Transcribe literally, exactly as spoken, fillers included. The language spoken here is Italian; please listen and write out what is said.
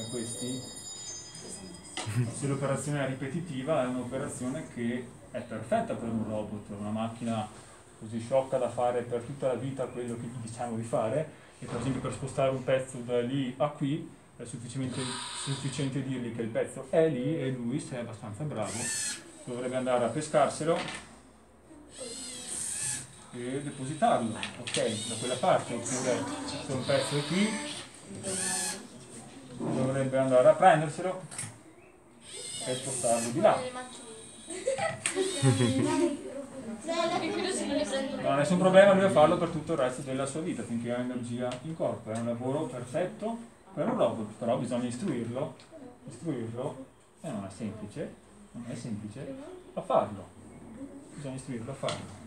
questi, se l'operazione è ripetitiva è un'operazione che è perfetta per un robot, una macchina così sciocca da fare per tutta la vita quello che gli diciamo di fare, e per esempio per spostare un pezzo da lì a qui è sufficiente, sufficiente dirgli che il pezzo è lì e lui, se è abbastanza bravo, dovrebbe andare a pescarselo e depositarlo, ok, da quella parte, oppure se un pezzo è qui dovrebbe andare a prenderselo e spostarlo di là. Non ha nessun problema lui a farlo per tutto il resto della sua vita, finché ha energia in corpo. È un lavoro perfetto per un robot, però bisogna istruirlo, istruirlo, e non è semplice, non è semplice a farlo, bisogna istruirlo a farlo.